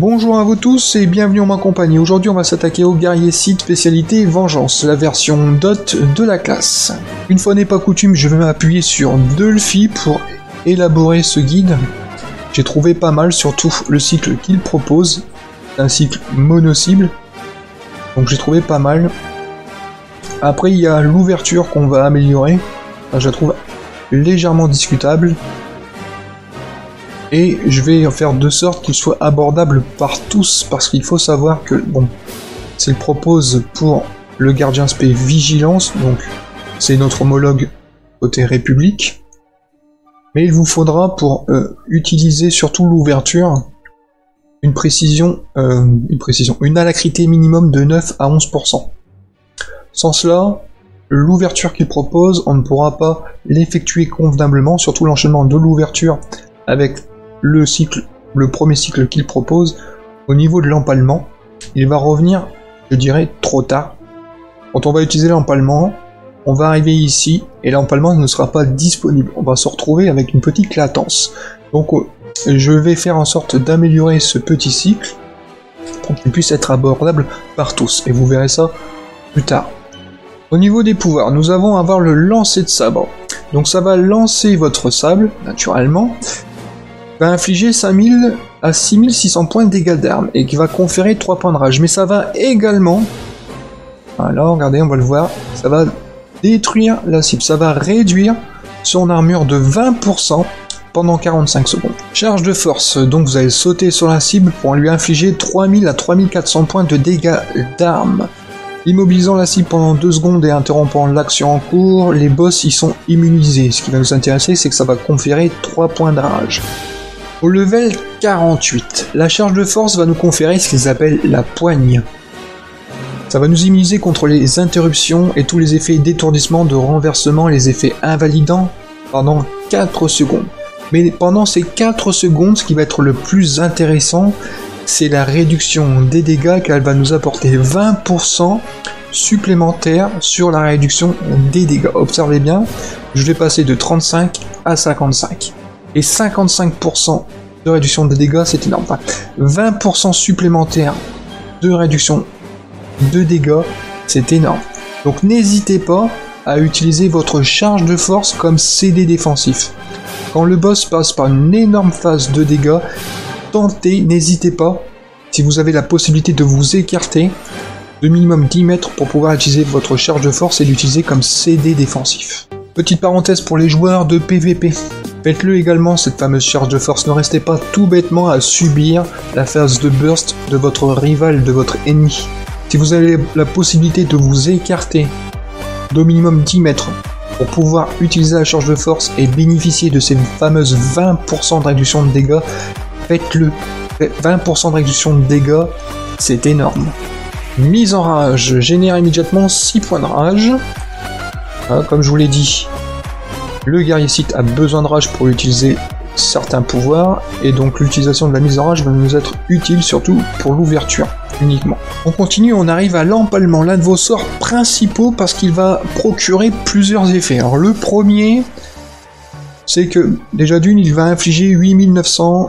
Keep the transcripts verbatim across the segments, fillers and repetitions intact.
Bonjour à vous tous et bienvenue en ma compagnie. Aujourd'hui on va s'attaquer au guerrier Sith spécialité Vengeance, la version dot de la classe. Une fois n'est pas coutume, je vais m'appuyer sur Delphi pour élaborer ce guide. J'ai trouvé pas mal, surtout le cycle qu'il propose, un cycle mono-cible, donc j'ai trouvé pas mal. Après il y a l'ouverture qu'on va améliorer, enfin, je la trouve légèrement discutable. Et je vais en faire de sorte qu'il soit abordable par tous, parce qu'il faut savoir que, bon, s'il propose pour le gardien spé Vigilance, donc c'est notre homologue côté République, mais il vous faudra pour euh, utiliser surtout l'ouverture, une précision, euh, une précision, une alacrité minimum de neuf à onze pour cent. Sans cela, l'ouverture qu'il propose, on ne pourra pas l'effectuer convenablement, surtout l'enchaînement de l'ouverture avec le cycle, le premier cycle qu'il propose. Au niveau de l'empalement, il va revenir, je dirais, trop tard. Quand on va utiliser l'empalement, on va arriver ici et l'empalement ne sera pas disponible. On va se retrouver avec une petite latence. Donc je vais faire en sorte d'améliorer ce petit cycle pour qu'il puisse être abordable par tous. Et vous verrez ça plus tard. Au niveau des pouvoirs, nous avons à avoir le lancer de sabre. Donc ça va lancer votre sable, naturellement, va infliger cinq mille à six mille six cents points de dégâts d'armes et qui va conférer trois points de rage. Mais ça va également, alors regardez, on va le voir, ça va détruire la cible, ça va réduire son armure de vingt pour cent pendant quarante-cinq secondes. Charge de force, donc vous allez sauter sur la cible pour lui infliger trois mille à trois mille quatre cents points de dégâts d'armes. Immobilisant la cible pendant deux secondes et interrompant l'action en cours, les boss y sont immunisés. Ce qui va nous intéresser, c'est que ça va conférer trois points de rage. Au level quarante-huit, la charge de force va nous conférer ce qu'ils appellent la poigne. Ça va nous immuniser contre les interruptions et tous les effets d'étourdissement, de renversement, les effets invalidants pendant quatre secondes. Mais pendant ces quatre secondes, ce qui va être le plus intéressant, c'est la réduction des dégâts qu'elle va nous apporter vingt pour cent supplémentaires sur la réduction des dégâts. Observez bien, je vais passer de trente-cinq à cinquante-cinq. Et cinquante-cinq pour cent de réduction des dégâts, c'est énorme. Enfin, vingt pour cent supplémentaires de réduction de dégâts, c'est énorme. Donc n'hésitez pas à utiliser votre charge de force comme C D défensif. Quand le boss passe par une énorme phase de dégâts, tentez, n'hésitez pas, si vous avez la possibilité de vous écarter de minimum dix mètres pour pouvoir utiliser votre charge de force et l'utiliser comme C D défensif. Petite parenthèse pour les joueurs de P V P. Faites-le également, cette fameuse charge de force. Ne restez pas tout bêtement à subir la phase de burst de votre rival, de votre ennemi. Si vous avez la possibilité de vous écarter d'au minimum dix mètres pour pouvoir utiliser la charge de force et bénéficier de ces fameuses vingt pour cent de réduction de dégâts, faites-le. vingt pour cent de réduction de dégâts, c'est énorme. Mise en rage génère immédiatement six points de rage. Ah, comme je vous l'ai dit, le guerrier Sith a besoin de rage pour utiliser certains pouvoirs, et donc l'utilisation de la mise en rage va nous être utile surtout pour l'ouverture uniquement. On continue, on arrive à l'empalement, l'un de vos sorts principaux, parce qu'il va procurer plusieurs effets. Alors le premier, c'est que déjà d'une, il va infliger huit mille neuf cents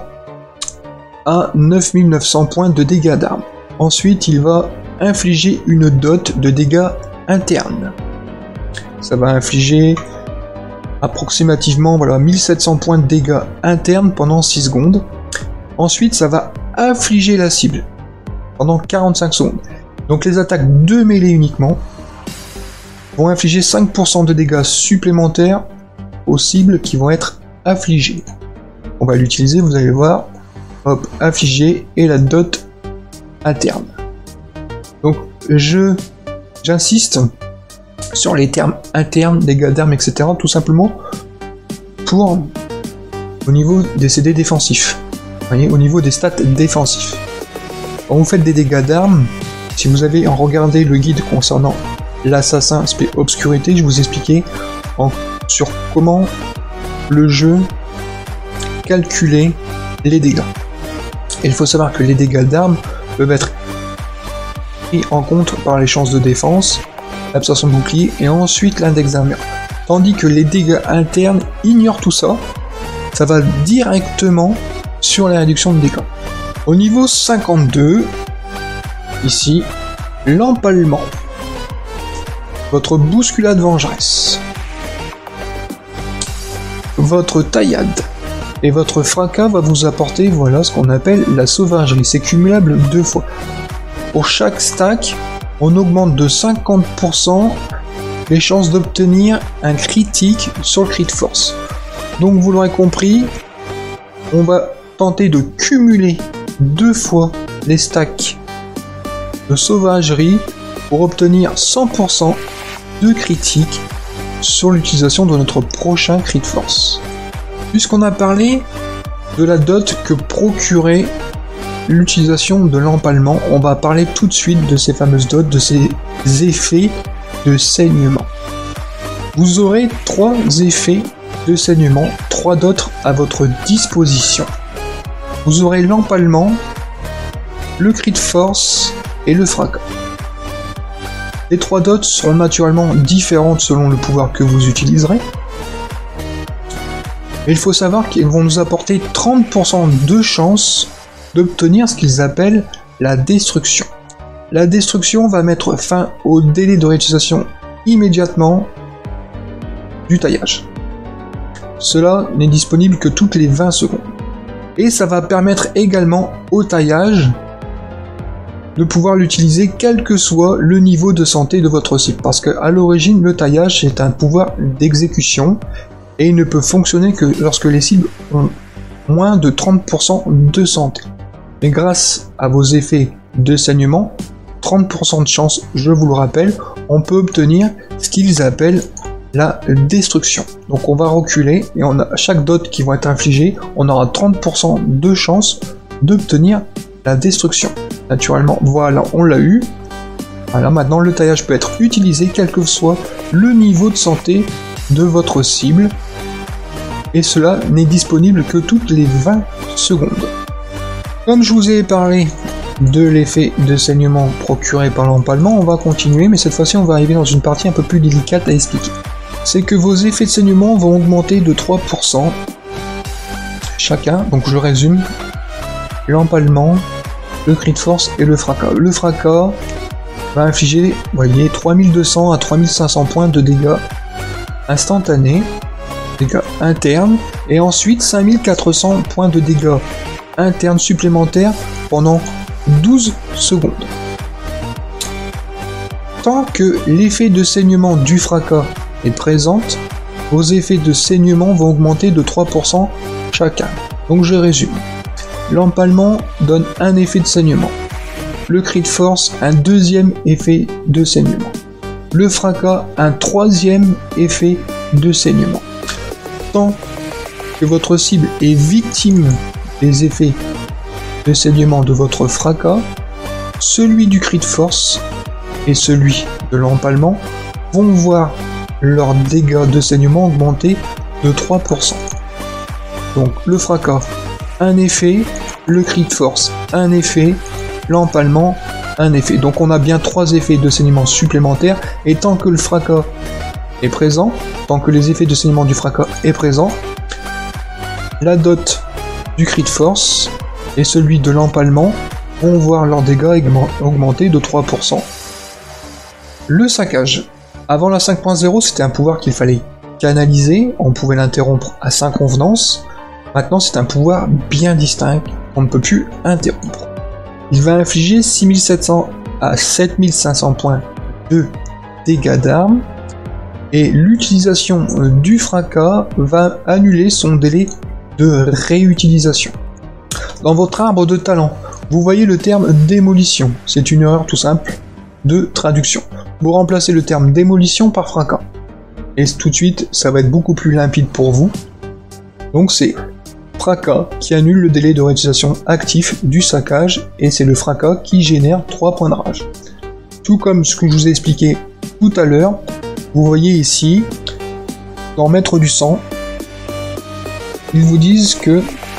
à neuf mille neuf cents points de dégâts d'armes. Ensuite, il va infliger une dot de dégâts internes. Ça va infliger approximativement voilà, mille sept cents points de dégâts internes pendant six secondes. Ensuite, ça va affliger la cible pendant quarante-cinq secondes. Donc les attaques de mêlée uniquement vont infliger cinq pour cent de dégâts supplémentaires aux cibles qui vont être affligées. On va l'utiliser, vous allez voir. Hop, affligé et la dot interne. Donc je j'insiste sur les termes internes, dégâts d'armes, et cetera. Tout simplement pour au niveau des C D défensifs. Vous voyez, au niveau des stats défensifs. Quand vous faites des dégâts d'armes, si vous avez en regardé le guide concernant l'assassin spé obscurité, je vous expliquais en, sur comment le jeu calculait les dégâts. Et il faut savoir que les dégâts d'armes peuvent être pris en compte par les chances de défense, l'absorption de bouclier et ensuite l'index d'armure. Tandis que les dégâts internes ignorent tout ça, ça va directement sur la réduction de dégâts. Au niveau cinquante-deux, ici, l'empalement. Votre bousculade vengeresse. Votre taillade. Et votre fracas va vous apporter, voilà, ce qu'on appelle la sauvagerie. C'est cumulable deux fois. Pour chaque stack, on augmente de cinquante pour cent les chances d'obtenir un critique sur le crit force. Donc vous l'aurez compris, on va tenter de cumuler deux fois les stacks de sauvagerie pour obtenir cent pour cent de critique sur l'utilisation de notre prochain crit force. Puisqu'on a parlé de la dot que procurait l'utilisation de l'empalement, on va parler tout de suite de ces fameuses dots, de ces effets de saignement. Vous aurez trois effets de saignement, trois dots à votre disposition. Vous aurez l'empalement, le crit force et le fracas. Les trois dots seront naturellement différentes selon le pouvoir que vous utiliserez. Mais il faut savoir qu'ils vont nous apporter trente pour cent de chance d'obtenir ce qu'ils appellent la destruction. La destruction va mettre fin au délai de réutilisation immédiatement du taillage. Cela n'est disponible que toutes les vingt secondes. Et ça va permettre également au taillage de pouvoir l'utiliser quel que soit le niveau de santé de votre cible. Parce qu'à l'origine, le taillage est un pouvoir d'exécution et il ne peut fonctionner que lorsque les cibles ont moins de trente pour cent de santé. Mais grâce à vos effets de saignement, trente pour cent de chance, je vous le rappelle, on peut obtenir ce qu'ils appellent la destruction. Donc on va reculer et on a chaque dot qui va être infligée, on aura trente pour cent de chance d'obtenir la destruction. Naturellement, voilà, on l'a eu. Voilà, maintenant le taillage peut être utilisé quel que soit le niveau de santé de votre cible. Et cela n'est disponible que toutes les vingt secondes. Comme je vous ai parlé de l'effet de saignement procuré par l'empalement, on va continuer, mais cette fois-ci on va arriver dans une partie un peu plus délicate à expliquer. C'est que vos effets de saignement vont augmenter de trois pour cent chacun, donc je résume, l'empalement, le crit force et le fracas. Le fracas va infliger, vous voyez, trois mille deux cents à trois mille cinq cents points de dégâts instantanés, dégâts internes, et ensuite cinq mille quatre cents points de dégâts internes supplémentaires pendant douze secondes. Tant que l'effet de saignement du fracas est présent, vos effets de saignement vont augmenter de trois pour cent chacun. Donc je résume. L'empalement donne un effet de saignement. Le crit force, un deuxième effet de saignement. Le fracas, un troisième effet de saignement. Tant que votre cible est victime des effets de saignement de votre fracas, celui du crit force et celui de l'empalement vont voir leurs dégâts de saignement augmenter de trois pour cent. Donc le fracas, un effet, le crit force, un effet, l'empalement, un effet. Donc on a bien trois effets de saignement supplémentaires, et tant que le fracas est présent, tant que les effets de saignement du fracas est présent, la dot du crit force et celui de l'empalement vont voir leurs dégâts augmenter de trois pour cent. Le saccage. Avant la cinq point zéro, c'était un pouvoir qu'il fallait canaliser, on pouvait l'interrompre à sa convenance. Maintenant, c'est un pouvoir bien distinct qu'on ne peut plus interrompre. Il va infliger six mille sept cents à sept mille cinq cents points de dégâts d'armes, et l'utilisation du fracas va annuler son délai de réutilisation. Dans votre arbre de talent, vous voyez le terme démolition. C'est une erreur tout simple de traduction. Vous remplacez le terme démolition par fracas. Et tout de suite, ça va être beaucoup plus limpide pour vous. Donc c'est fracas qui annule le délai de réutilisation actif du saccage, et c'est le fracas qui génère trois points de rage. Tout comme ce que je vous ai expliqué tout à l'heure, vous voyez ici, dans Maître du sang, ils vous disent que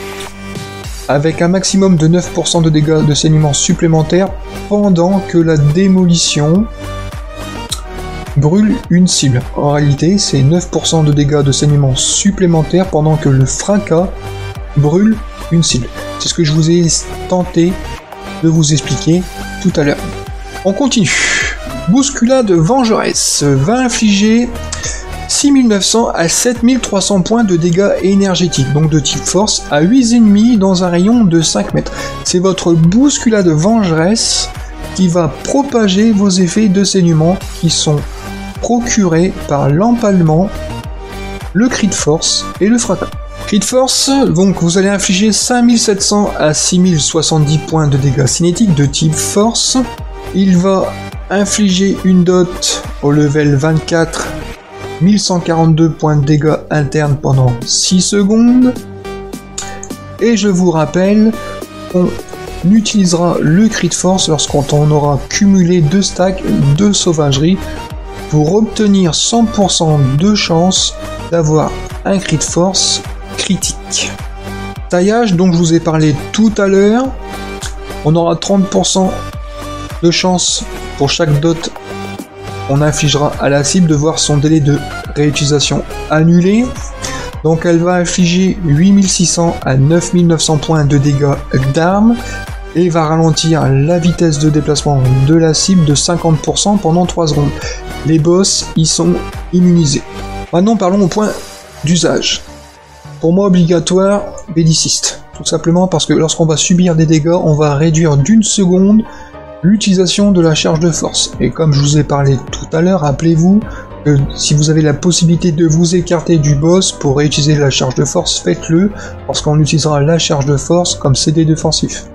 avec un maximum de neuf pour cent de dégâts de saignement supplémentaires pendant que la démolition brûle une cible. En réalité, c'est neuf pour cent de dégâts de saignement supplémentaires pendant que le fracas brûle une cible. C'est ce que je vous ai tenté de vous expliquer tout à l'heure. On continue. Bousculade vengeresse va infliger six mille neuf cents à sept mille trois cents points de dégâts énergétiques, donc de type force, à huit ennemis dans un rayon de cinq mètres. C'est votre bousculade vengeresse qui va propager vos effets de saignement qui sont procurés par l'empalement, le cri de force et le fracas. Cri de force, donc vous allez infliger cinq mille sept cents à six mille soixante-dix points de dégâts cinétiques de type force. Il va infliger une dot au level vingt-quatre, mille cent quarante-deux points de dégâts internes pendant six secondes. Et je vous rappelle qu'on utilisera le cri de force lorsqu'on aura cumulé deux stacks de sauvagerie pour obtenir cent pour cent de chance d'avoir un cri de force critique. Taillage, dont je vous ai parlé tout à l'heure, on aura trente pour cent de chance pour chaque dot on infligera à la cible de voir son délai de réutilisation annulé. Donc elle va infliger huit mille six cents à neuf mille neuf cents points de dégâts d'armes et va ralentir la vitesse de déplacement de la cible de cinquante pour cent pendant trois secondes. Les boss y sont immunisés. Maintenant parlons au point d'usage. Pour moi obligatoire, Belliciste. Tout simplement parce que lorsqu'on va subir des dégâts, on va réduire d'une seconde l'utilisation de la charge de force. Et comme je vous ai parlé tout à l'heure, rappelez-vous que si vous avez la possibilité de vous écarter du boss pour réutiliser la charge de force, faites-le, parce qu'on utilisera la charge de force comme C D défensif.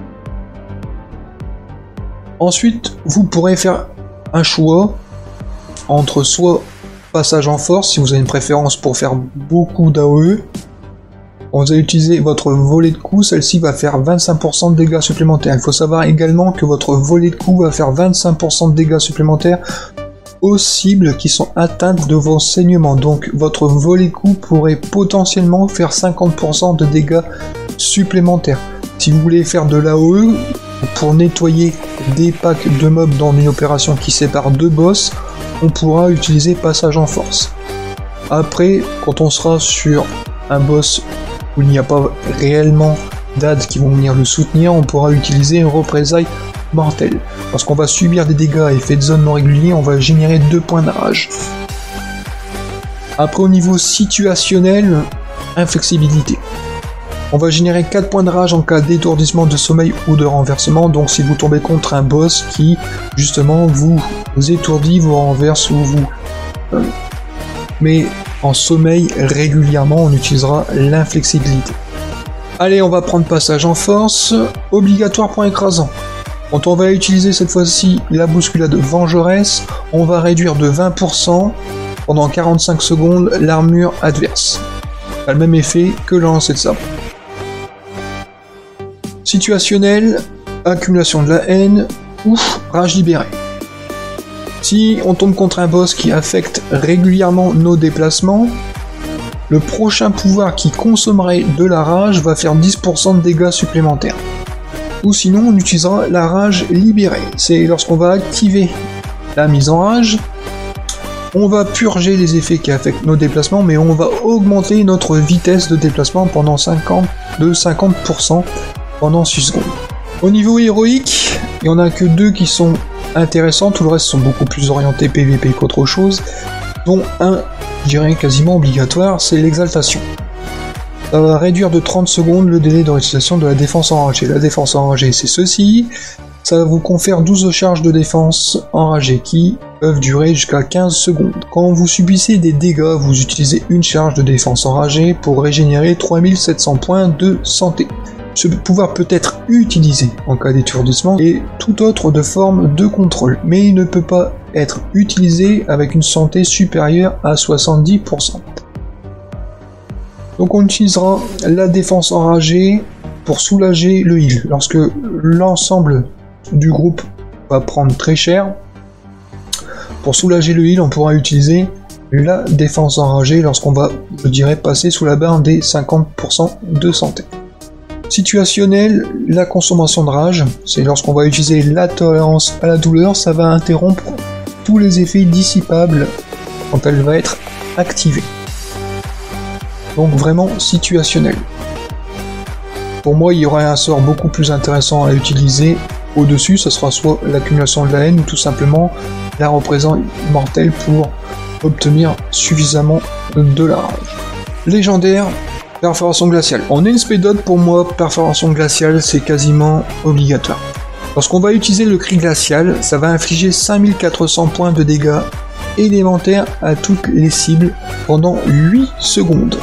Ensuite, vous pourrez faire un choix entre soit passage en force, si vous avez une préférence pour faire beaucoup d'A O E. Vous allez utiliser votre volée de coups, celle-ci va faire vingt-cinq pour cent de dégâts supplémentaires. Il faut savoir également que votre volée de coups va faire vingt-cinq pour cent de dégâts supplémentaires aux cibles qui sont atteintes de vos saignements. Donc votre volée de coups pourrait potentiellement faire cinquante pour cent de dégâts supplémentaires. Si vous voulez faire de l'A O E pour nettoyer des packs de mobs dans une opération qui sépare deux boss, on pourra utiliser passage en force. Après, quand on sera sur un boss où il n'y a pas réellement d'A D qui vont venir le soutenir, on pourra utiliser une représailles mortelle. Lorsqu'on va subir des dégâts à effet de zone non régulier, on va générer deux points de rage. Après, au niveau situationnel, inflexibilité. On va générer quatre points de rage en cas d'étourdissement, de sommeil ou de renversement. Donc si vous tombez contre un boss qui justement vous, vous étourdit, vous renverse ou vous euh, met en sommeil régulièrement, on utilisera l'inflexibilité. Allez, on va prendre passage en force, obligatoire point écrasant. Quand on va utiliser cette fois-ci la bousculade vengeresse, on va réduire de vingt pour cent pendant quarante-cinq secondes l'armure adverse. Ça a le même effet que le lancer de sabre. Situationnel, accumulation de la haine ou rage libérée. Si on tombe contre un boss qui affecte régulièrement nos déplacements, le prochain pouvoir qui consommerait de la rage va faire dix pour cent de dégâts supplémentaires. Ou sinon on utilisera la rage libérée. C'est lorsqu'on va activer la mise en rage, on va purger les effets qui affectent nos déplacements, mais on va augmenter notre vitesse de déplacement pendant cinquante, de cinquante pour cent pendant six secondes. Au niveau héroïque, il n'y en a que deux qui sont intéressants, tout le reste sont beaucoup plus orientés P V P qu'autre chose, dont un, je dirais quasiment obligatoire, c'est l'exaltation. Ça va réduire de trente secondes le délai de réutilisation de la défense enragée. La défense enragée, c'est ceci, ça vous confère douze charges de défense enragée qui peuvent durer jusqu'à quinze secondes. Quand vous subissez des dégâts, vous utilisez une charge de défense enragée pour régénérer trois mille sept cents points de santé. Ce pouvoir peut être utilisé en cas d'étourdissement et toute autre de forme de contrôle, mais il ne peut pas être utilisé avec une santé supérieure à soixante-dix pour cent. Donc on utilisera la défense enragée pour soulager le heal. Lorsque l'ensemble du groupe va prendre très cher, pour soulager le heal, on pourra utiliser la défense enragée lorsqu'on va, je dirais, passer sous la barre des cinquante pour cent de santé. Situationnel, la consommation de rage, c'est lorsqu'on va utiliser la tolérance à la douleur, ça va interrompre tous les effets dissipables quand elle va être activée. Donc vraiment situationnel. Pour moi, il y aurait un sort beaucoup plus intéressant à utiliser au-dessus, ce sera soit l'accumulation de la haine ou tout simplement la représentation immortelle pour obtenir suffisamment de la rage. Légendaire, perforation glaciale. En Inspedot, pour moi, perforation glaciale, c'est quasiment obligatoire. Lorsqu'on va utiliser le cri glacial, ça va infliger cinq mille quatre cents points de dégâts élémentaires à toutes les cibles pendant huit secondes.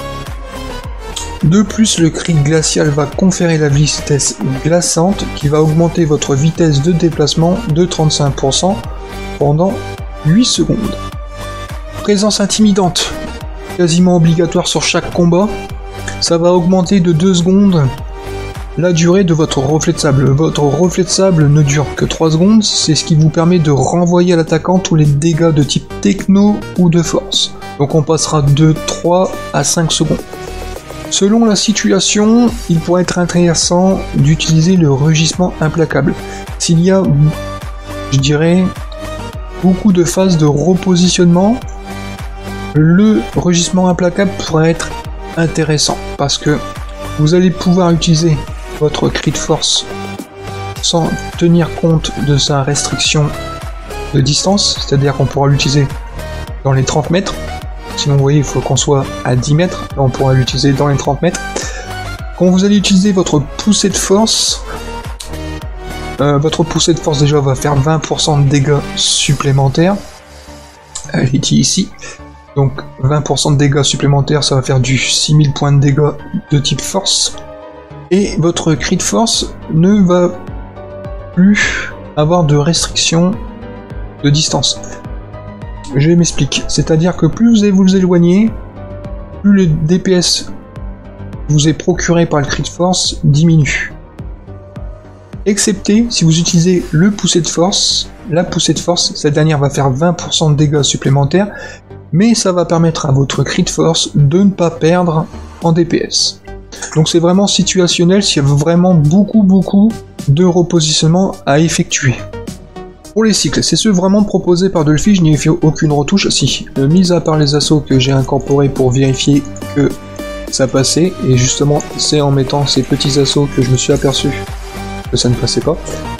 De plus, le cri glacial va conférer la vitesse glaçante qui va augmenter votre vitesse de déplacement de trente-cinq pour cent pendant huit secondes. Présence intimidante, quasiment obligatoire sur chaque combat, ça va augmenter de deux secondes la durée de votre reflet de sable. Votre reflet de sable ne dure que trois secondes, c'est ce qui vous permet de renvoyer à l'attaquant tous les dégâts de type techno ou de force. Donc on passera de trois à cinq secondes. Selon la situation, il pourrait être intéressant d'utiliser le rugissement implacable. S'il y a, je dirais, beaucoup de phases de repositionnement, le rugissement implacable pourrait être intéressant parce que vous allez pouvoir utiliser votre cri de force sans tenir compte de sa restriction de distance, c'est-à-dire qu'on pourra l'utiliser dans les trente mètres. Sinon, vous voyez, il faut qu'on soit à dix mètres. Là, on pourra l'utiliser dans les trente mètres. Quand vous allez utiliser votre poussée de force, euh, votre poussée de force déjà va faire vingt pour cent de dégâts supplémentaires. Elle est dit ici. Donc, vingt pour cent de dégâts supplémentaires, ça va faire du six mille points de dégâts de type force. Et votre cri de force ne va plus avoir de restriction de distance. Je m'explique, c'est-à-dire que plus vous allez vous éloigner, plus le D P S vous est procuré par le cri de force diminue. Excepté si vous utilisez le poussée de force, la poussée de force, cette dernière va faire vingt pour cent de dégâts supplémentaires, mais ça va permettre à votre cri de force de ne pas perdre en D P S. Donc c'est vraiment situationnel s'il y a vraiment beaucoup beaucoup de repositionnement à effectuer. Pour les cycles, c'est ceux vraiment proposés par Dolphy, je n'y ai fait aucune retouche, si, euh, mis à part les assauts que j'ai incorporés pour vérifier que ça passait, et justement c'est en mettant ces petits assauts que je me suis aperçu que ça ne passait pas.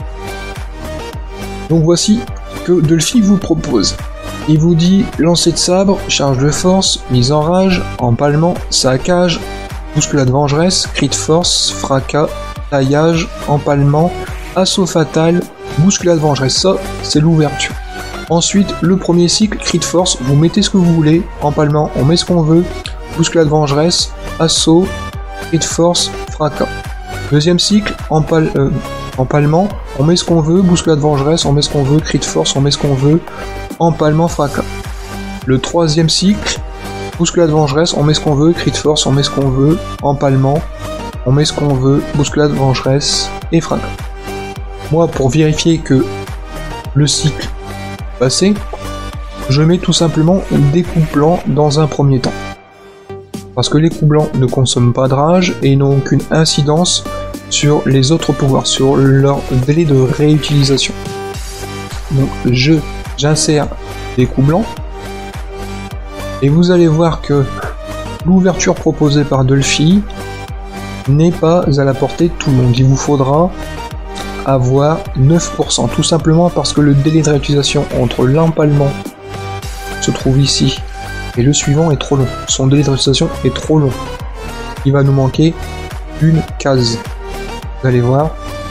Donc voici que Dolphy vous propose. Il vous dit lancer de sabre, charge de force, mise en rage, empalement, saccage, bousculade vengeresse, cri de force, fracas, taillage, empalement, assaut fatal, bousculade vengeresse, ça c'est l'ouverture. Ensuite, le premier cycle, cri de force, vous mettez ce que vous voulez, empalement, on met ce qu'on veut, bousculade vengeresse, assaut, cri de force, fracas. Deuxième cycle, empal euh, empalement, on met ce qu'on veut, bousculade vengeresse, on met ce qu'on veut, cri de force, on met ce qu'on veut, empalement, fracas. Le troisième cycle, bousculade vengeresse, on met ce qu'on veut, cri de force, on met ce qu'on veut, empalement, on met ce qu'on veut, bousculade vengeresse et fracas. Moi, pour vérifier que le cycle passé, je mets tout simplement des coups blancs dans un premier temps. Parce que les coups blancs ne consomment pas de rage et n'ont aucune incidence sur les autres pouvoirs, sur leur délai de réutilisation. Donc je j'insère des coups blancs et vous allez voir que l'ouverture proposée par Dolphy n'est pas à la portée de tout le monde. Il vous faudra avoir neuf pour cent, tout simplement parce que le délai de réutilisation entre l'empalement se trouve ici et le suivant est trop long. Son délai de réutilisation est trop long. Il va nous manquer une case. Vous allez voir.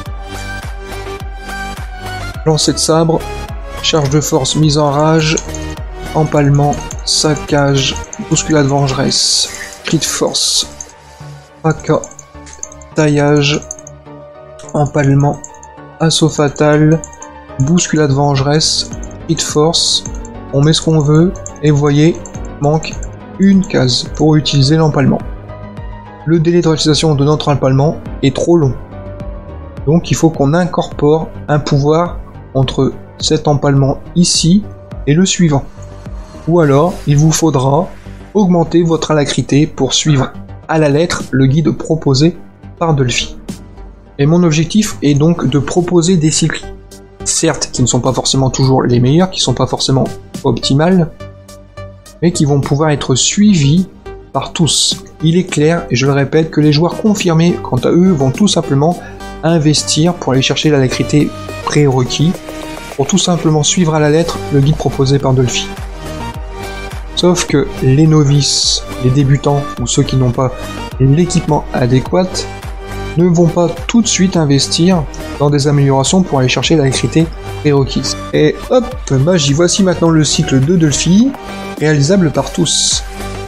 Lancer de sabre, charge de force, mise en rage, empalement, saccage, bousculade vengeresse, cri de force, fracas, taillage, empalement, assaut fatal, bousculade vengeresse, cri de force, on met ce qu'on veut, et vous voyez, manque une case pour utiliser l'empalement. Le délai de réutilisation de notre empalement est trop long. Donc il faut qu'on incorpore un pouvoir entre cet empalement ici et le suivant. Ou alors, il vous faudra augmenter votre alacrité pour suivre à la lettre le guide proposé par Dolphy. Et mon objectif est donc de proposer des cycles, certes qui ne sont pas forcément toujours les meilleurs, qui ne sont pas forcément optimales, mais qui vont pouvoir être suivis par tous. Il est clair, et je le répète, que les joueurs confirmés, quant à eux, vont tout simplement investir pour aller chercher l'alacrité prérequis, pour tout simplement suivre à la lettre le guide proposé par Dolphy. Sauf que les novices, les débutants ou ceux qui n'ont pas l'équipement adéquat ne vont pas tout de suite investir dans des améliorations pour aller chercher l'alacrité prérequise. Et hop, magie, voici maintenant le cycle de Dolphy, réalisable par tous.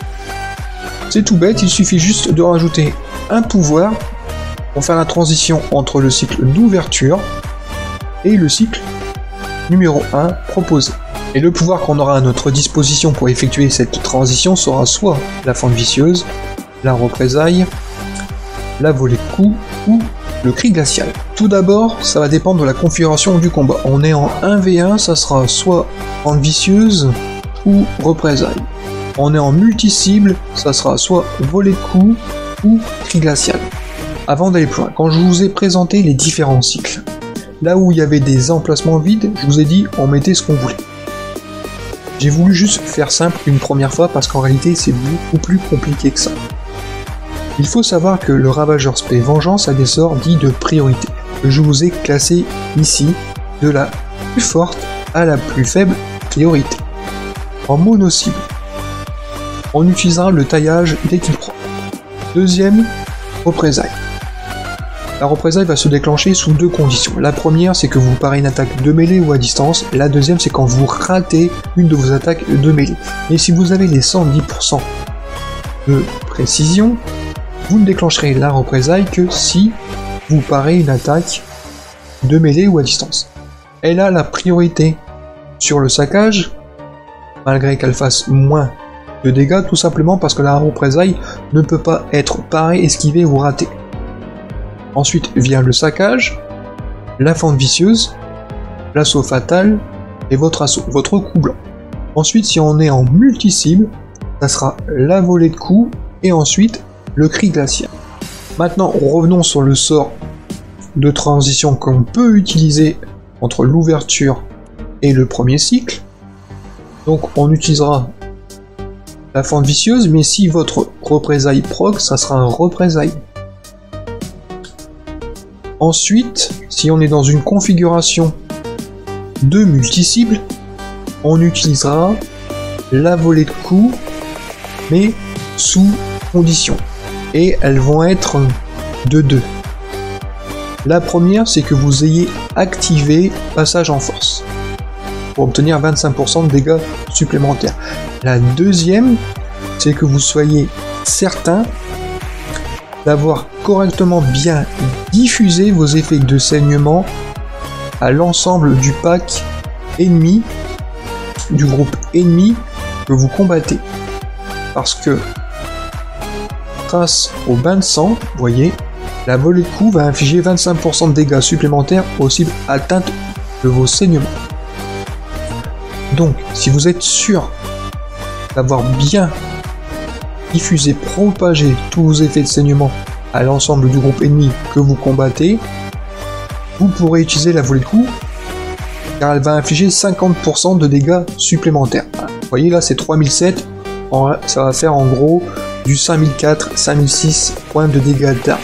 C'est tout bête, il suffit juste de rajouter un pouvoir pour faire la transition entre le cycle d'ouverture et le cycle numéro un proposé. Et le pouvoir qu'on aura à notre disposition pour effectuer cette transition sera soit la fente vicieuse, la représaille, la volée de coups ou le cri glacial. Tout d'abord, ça va dépendre de la configuration du combat. On est en un v un, ça sera soit fente vicieuse ou représaille. On est en multi-cible, ça sera soit volée de coups ou cri glacial. Avant d'aller plus loin, quand je vous ai présenté les différents cycles, là où il y avait des emplacements vides, je vous ai dit on mettait ce qu'on voulait. J'ai voulu juste faire simple une première fois parce qu'en réalité c'est beaucoup plus compliqué que ça. Il faut savoir que le Ravageur Spé Vengeance a des sorts dits de priorité, que je vous ai classés ici, de la plus forte à la plus faible priorité. En mono-cible, on utilisera le taillage d'équipe pro. Deuxième, représailles. La représaille va se déclencher sous deux conditions. La première, c'est que vous parez une attaque de mêlée ou à distance. La deuxième, c'est quand vous ratez une de vos attaques de mêlée. Et si vous avez les cent dix pour cent de précision, vous ne déclencherez la représaille que si vous parez une attaque de mêlée ou à distance. Elle a la priorité sur le saccage, malgré qu'elle fasse moins de dégâts, tout simplement parce que la représaille ne peut pas être parée, esquivée ou ratée. Ensuite vient le saccage, la fente vicieuse, l'assaut fatal et votre assaut, votre coup blanc. Ensuite, si on est en multi-cible, ça sera la volée de coups et ensuite le cri glacial. Maintenant, revenons sur le sort de transition qu'on peut utiliser entre l'ouverture et le premier cycle. Donc on utilisera la fente vicieuse, mais si votre représaille proc, ça sera un représaille. Ensuite, si on est dans une configuration de multi-cible, on utilisera la volée de coups, mais sous condition. Et elles vont être de deux. La première, c'est que vous ayez activé passage en force pour obtenir vingt-cinq pour cent de dégâts supplémentaires. La deuxième, c'est que vous soyez certain d'avoir correctement bien diffusé vos effets de saignement à l'ensemble du pack ennemi, du groupe ennemi que vous combattez. Parce que grâce au bain de sang, vous voyez, la volée de coups va infliger vingt-cinq pour cent de dégâts supplémentaires aux cibles atteintes de vos saignements. Donc, si vous êtes sûr d'avoir bien diffusé, propagé tous vos effets de saignement à l'ensemble du groupe ennemi que vous combattez, vous pourrez utiliser la volée de coups, car elle va infliger cinquante pour cent de dégâts supplémentaires. Vous voyez là, c'est trois mille sept, ça va faire en gros du cinq mille quatre, cinq mille six points de dégâts d'armes.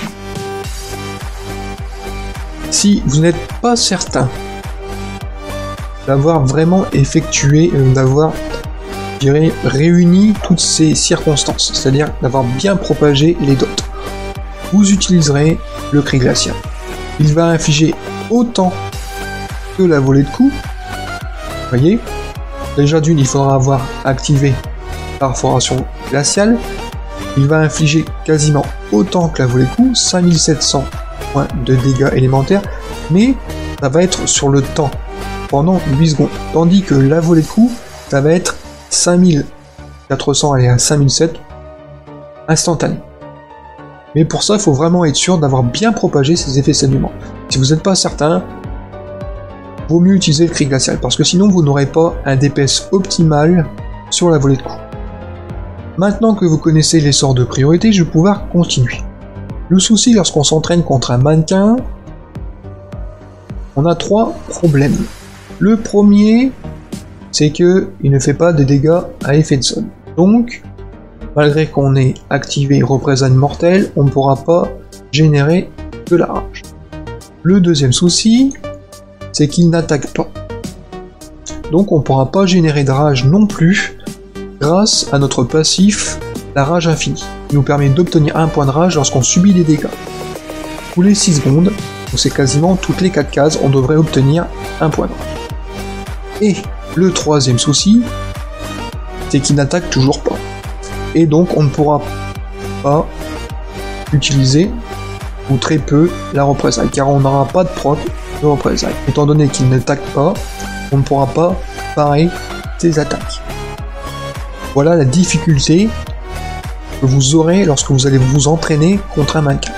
Si vous n'êtes pas certain d'avoir vraiment effectué, euh, d'avoir, je dirais, réuni toutes ces circonstances, c'est-à-dire d'avoir bien propagé les dots, vous utiliserez le cri glacial. Il va infliger autant que la volée de coups. Vous voyez, déjà d'une, il faudra avoir activé la perforation glaciale. Il va infliger quasiment autant que la volée de coups, cinq mille sept cents points de dégâts élémentaires, mais ça va être sur le temps, pendant huit secondes, tandis que la volée de coups, ça va être cinq mille quatre cents, aller à cinq mille sept, instantané. Mais pour ça, il faut vraiment être sûr d'avoir bien propagé ces effets saignement. Si vous n'êtes pas certain, vaut mieux utiliser le cri glacial, parce que sinon vous n'aurez pas un D P S optimal sur la volée de coups. Maintenant que vous connaissez les sorts de priorité, je vais pouvoir continuer. Le souci lorsqu'on s'entraîne contre un mannequin, on a trois problèmes. Le premier, c'est que il ne fait pas de dégâts à effet de zone. Donc, malgré qu'on ait activé représailles mortelles, on ne pourra pas générer de la rage. Le deuxième souci, c'est qu'il n'attaque pas. Donc on ne pourra pas générer de rage non plus grâce à notre passif, la rage infinie. Il nous permet d'obtenir un point de rage lorsqu'on subit des dégâts. Tous les six secondes, donc c'est quasiment toutes les quatre cases, on devrait obtenir un point de rage. Et le troisième souci, c'est qu'il n'attaque toujours pas. Et donc on ne pourra pas utiliser, ou très peu, la représaille, car on n'aura pas de proc de représailles. Étant donné qu'il n'attaque pas, on ne pourra pas parer ses attaques. Voilà la difficulté que vous aurez lorsque vous allez vous entraîner contre un mannequin.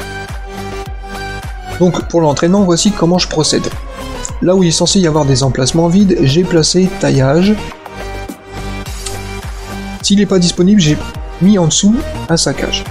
Donc pour l'entraînement, voici comment je procède. Là où il est censé y avoir des emplacements vides, j'ai placé taillage. S'il n'est pas disponible, j'ai mis en dessous un saccage.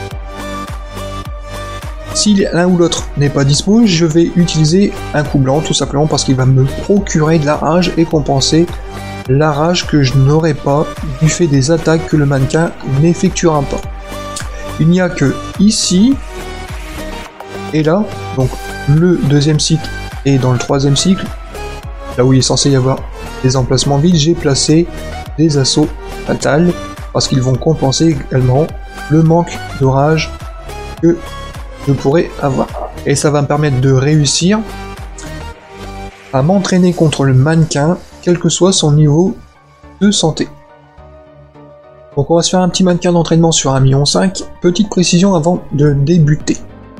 Si l'un ou l'autre n'est pas dispo, je vais utiliser un coup blanc, tout simplement parce qu'il va me procurer de la rage et compenser la rage que je n'aurai pas du fait des attaques que le mannequin n'effectuera pas. Il n'y a que ici et là, donc le deuxième cycle et dans le troisième cycle, là où il est censé y avoir des emplacements vides, j'ai placé des assauts fatals parce qu'ils vont compenser également le manque de rage que je pourrais avoir. Et ça va me permettre de réussir à m'entraîner contre le mannequin, quel que soit son niveau de santé. Donc on va se faire un petit mannequin d'entraînement sur un million cinq. Petite précision avant de débuter.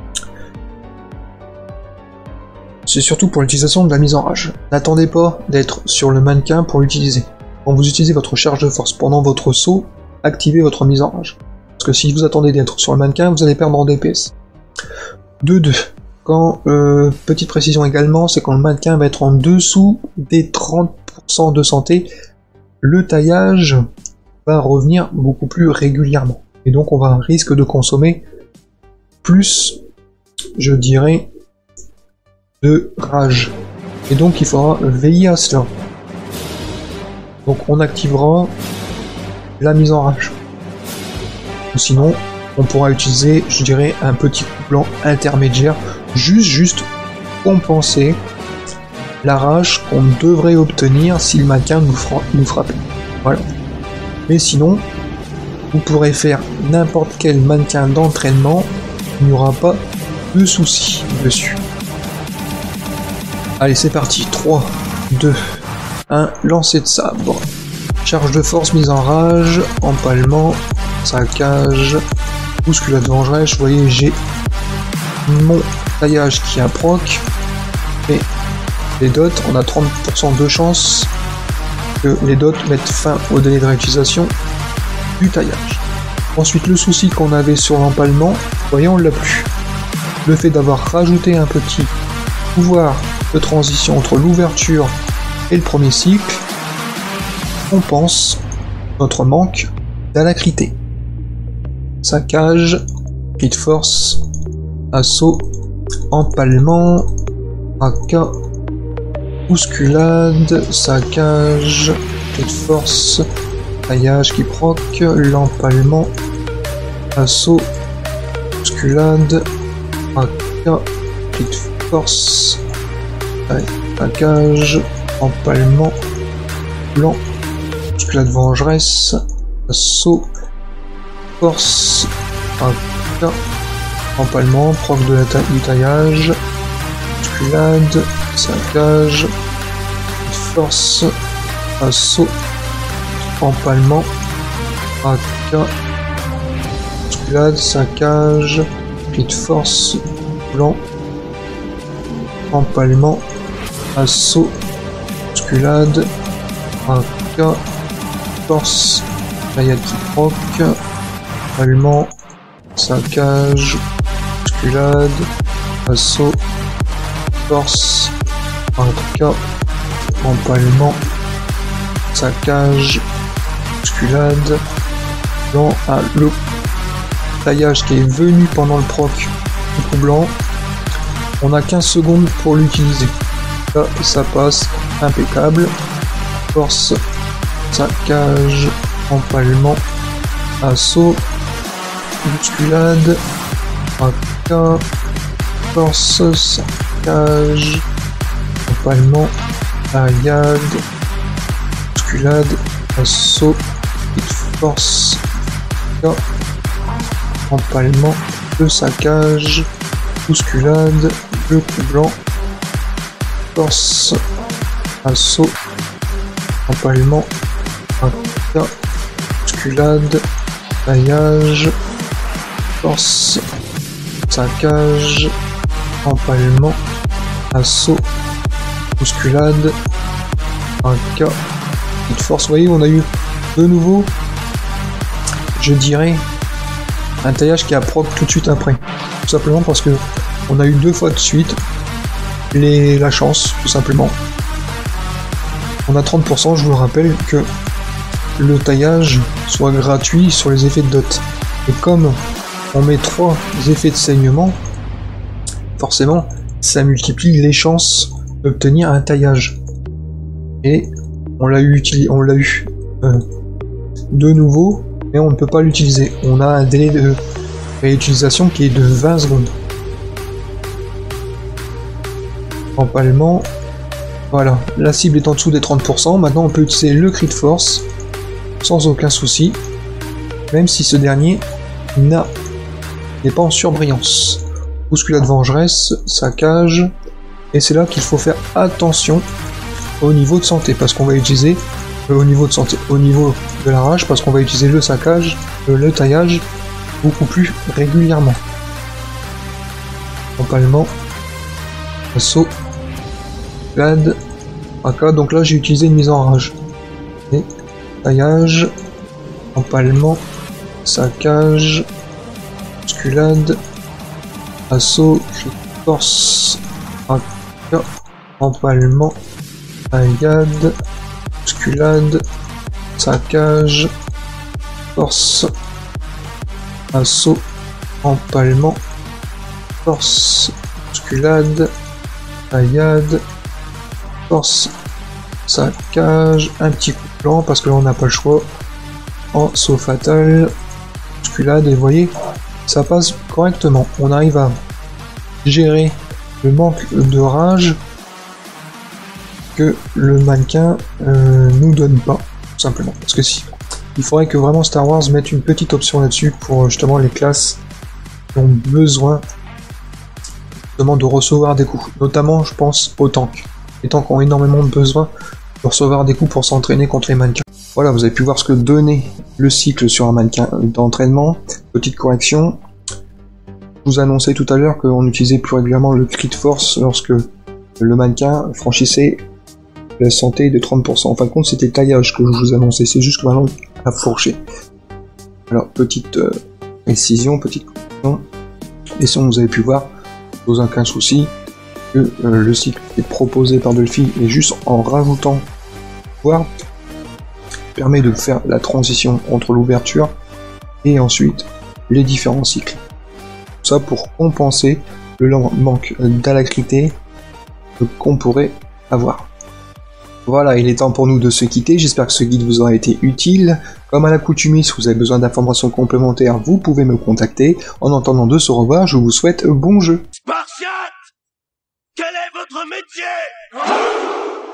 C'est surtout pour l'utilisation de la mise en rage. N'attendez pas d'être sur le mannequin pour l'utiliser. Quand vous utilisez votre charge de force pendant votre saut, activez votre mise en rage. Parce que si vous attendez d'être sur le mannequin, vous allez perdre en D P S. deux deux. Quand, euh, petite précision également, c'est quand le mannequin va être en dessous des trente pour cent de santé, le taillage va revenir beaucoup plus régulièrement. Et donc on va risque de consommer plus, je dirais, de rage. Et donc il faudra veiller à cela. Donc on activera la mise en rage. Ou sinon, on pourra utiliser, je dirais, un petit coup blanc intermédiaire, juste, juste compenser la rage qu'on devrait obtenir si le mannequin nous, fra nous frappe. Voilà. Mais sinon, vous pourrez faire n'importe quel mannequin d'entraînement, il n'y aura pas de soucis dessus. Allez, c'est parti. trois, deux, un, lancer de sabre. Charge de force, mise en rage, empalement, saccage, bousculade vengeresse. Vous voyez, j'ai mon taillage qui a proc, et les dots, on a trente pour cent de chance que les dots mettent fin au délai de réutilisation du taillage. Ensuite, le souci qu'on avait sur l'empalement, vous voyez, on l'a plus. Le fait d'avoir rajouté un petit pouvoir de transition entre l'ouverture et le premier cycle compense notre manque d'alacrité. Saccage, cri de force, assaut, empalement, raka, bousculade, saccage, cri de force, taillage qui proc, l'empalement, assaut, bousculade, raka, cri de force, saccage, empalement, blanc, bousculade vengeresse, assaut, force, raka, empalement, proc de la ta du taillage, bousculade, saccage, force, assaut, empalement, raka, bousculade, saccage, cri de force, blanc, empalement, assaut, bousculade, raka, force, taillade qui proc, empalement, saccage, bousculade, assaut, force, raka, empalement, saccage, bousculade, blanc, ah, le taillage qui est venu pendant le proc du coup blanc, on a quinze secondes pour l'utiliser. Là, ça passe impeccable. Force, saccage, empalement, assaut, bousculade, tracas, force, saccage, empalement, taillade, bousculade, assaut, force, empalement, le saccage, bousculade, le coup blanc, force, assaut, empalement, tracas, bousculade, taillage, force, saccage, empalement, assaut, bousculade, un K, petite force. Vous voyez, on a eu de nouveau, je dirais, un taillage qui a proc tout de suite après. Tout simplement parce que on a eu deux fois de suite les, la chance, tout simplement. On a trente pour cent, je vous le rappelle, que le taillage soit gratuit sur les effets de dot. Et comme on met trois effets de saignement, forcément, ça multiplie les chances d'obtenir un taillage. Et on l'a eu, on l'a eu euh, de nouveau, mais on ne peut pas l'utiliser. On a un délai de réutilisation qui est de vingt secondes. Empalement, voilà, la cible est en dessous des trente pour cent. Maintenant, on peut utiliser le crit force sans aucun souci, même si ce dernier n'a n'est pas en surbrillance. Bousculade vengeresse, saccage, et c'est là qu'il faut faire attention au niveau de santé, parce qu'on va utiliser euh, au niveau de santé, au niveau de la rage, parce qu'on va utiliser le saccage, euh, le taillage beaucoup plus régulièrement. Empalement, assaut, bousculade, tracas. Donc là j'ai utilisé une mise en rage. Et taillage, empalement, saccage, bousculade, assaut, cri force, tracas, empalement, taillade, bousculade, saccage, force, assaut, empalement, force, bousculade, taillade, force, saccage, un petit coup de blanc parce que là on n'a pas le choix, en saut fatal, bousculade, et vous voyez, ça passe correctement. On arrive à gérer le manque de rage que le mannequin euh, nous donne pas, tout simplement. Parce que si, il faudrait que vraiment Star Wars mette une petite option là-dessus pour justement les classes qui ont besoin justement de recevoir des coups. Notamment, je pense aux tanks. Les tanks ont énormément besoin de recevoir des coups pour s'entraîner contre les mannequins. Voilà, vous avez pu voir ce que donnait le cycle sur un mannequin d'entraînement. Petite correction. Je vous annonçais tout à l'heure qu'on utilisait plus régulièrement le crit force lorsque le mannequin franchissait la santé de trente pour cent. En fin de compte, c'était le taillage que je vous annonçais. C'est juste que maintenant, à fourcher. Alors, petite euh, précision, petite correction. Et si vous avez pu voir, sans aucun souci, que euh, le cycle qui est proposé par Dolphy est juste en rajoutant voir permet de faire la transition entre l'ouverture et ensuite les différents cycles. Tout ça pour compenser le manque d'alacrité qu'on pourrait avoir. Voilà, il est temps pour nous de se quitter. J'espère que ce guide vous aura été utile. Comme à l'accoutumée, si vous avez besoin d'informations complémentaires, vous pouvez me contacter. En attendant de se revoir, je vous souhaite bon jeu. Spartiate! Quel est votre métier?